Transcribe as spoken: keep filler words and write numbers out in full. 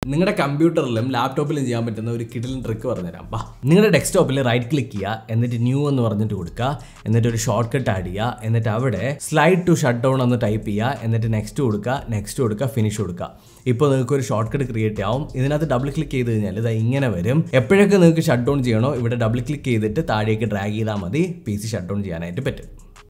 നിങ്ങളുടെ കമ്പ്യൂട്ടറിലും ലാപ്ടോപ്പിലും ചെയ്യാൻ പറ്റുന്ന ഒരു കിടിലൻ ട്രിക്ക് പറഞ്ഞുതരാം. ബാ, നിങ്ങളുടെ ഡെസ്ക്ടോപ്പിൽ റൈറ്റ് ക്ലിക്ക് ചെയ്യുക, എന്നിട്ട് ന്യൂ എന്ന് പറഞ്ഞിട്ട് കൊടുക്കുക, എന്നിട്ട് ഒരു ഷോർട്ട് കട്ട് ആഡ് ചെയ്യുക, എന്നിട്ട് അവിടെ സ്ലൈഡ് ടു ഷട്ട് ഡൗൺ എന്ന് ടൈപ്പ് ചെയ്യുക, എന്നിട്ട് നെക്സ്റ്റ് കൊടുക്കുക, നെക്സ്റ്റ് കൊടുക്കുക, ഫിനിഷ് കൊടുക്കുക. ഇപ്പോൾ നിങ്ങൾക്ക് ഒരു ഷോർട്ട് കട്ട് ക്രിയേറ്റ് ആവും. ഇതിനകത്ത് ഡബിൾ ക്ലിക്ക് ചെയ്ത് കഴിഞ്ഞാൽ ഇത് ഇങ്ങനെ വരും. എപ്പോഴൊക്കെ നിങ്ങൾക്ക് ഷട്ട് ഡൗൺ ചെയ്യണോ ഇവിടെ ഡബിൾ ക്ലിക്ക് ചെയ്തിട്ട് താഴേക്ക് ഡ്രാഗ് ചെയ്താൽ മതി, പി സി ഷട്ട് ഡൗൺ ചെയ്യാനായിട്ട് പറ്റും.